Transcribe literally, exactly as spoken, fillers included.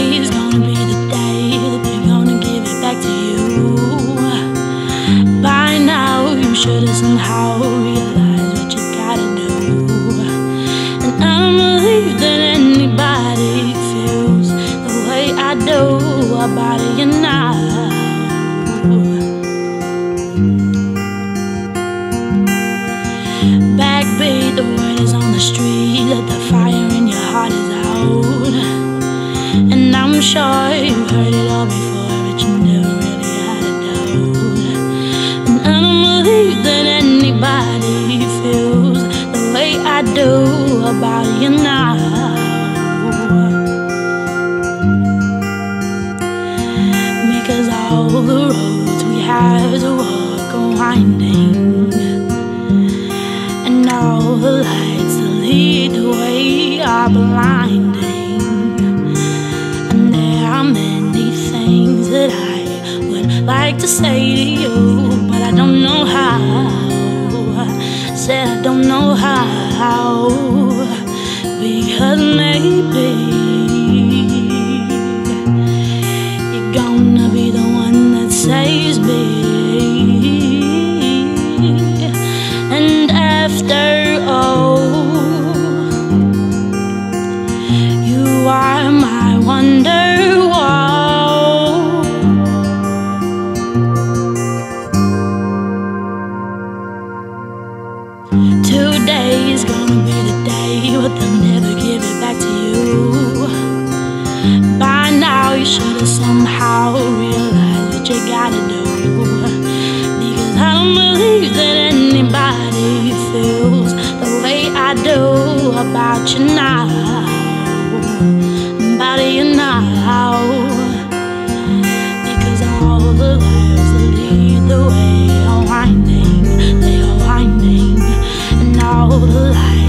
is gonna be the day that they're gonna give it back to you. By now you should have somehow realized what you gotta do. And I don't believe that anybody feels the way I do about you now. Backbeat, the word is on the street that the fire in your heart is out. And I'm sure you've heard it all before, but you never really had a doubt. And I don't believe that anybody feels the way I do about you now. Because all the roads we have to walk are winding, and all the lights that lead the way are blinding. And there are many things that I would like to say to you, but I don't know how. Said I don't know how, because maybe you're gonna be the one that saves me. And after all, you are my wonderwall. Today is gonna be the day, but they'll never give it back to you. By now you should have somehow realized what you gotta do. Because I don't believe that anybody feels the way I do about you now. About you now. Because all the lives that lead the way are winding, they are winding. And all the lights